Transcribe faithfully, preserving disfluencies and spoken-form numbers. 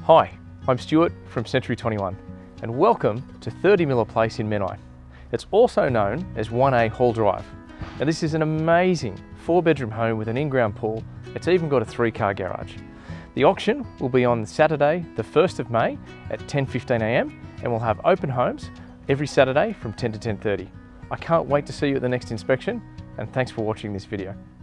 Hi, I'm Stewart from Century twenty-one and welcome to thirty Miller Place in Menai. It's also known as one A Hall Drive. Now this is an amazing four bedroom home with an in-ground pool. It's even got a three car garage. The auction will be on Saturday the first of May at ten fifteen a m and we'll have open homes every Saturday from ten to ten thirty. I can't wait to see you at the next inspection and thanks for watching this video.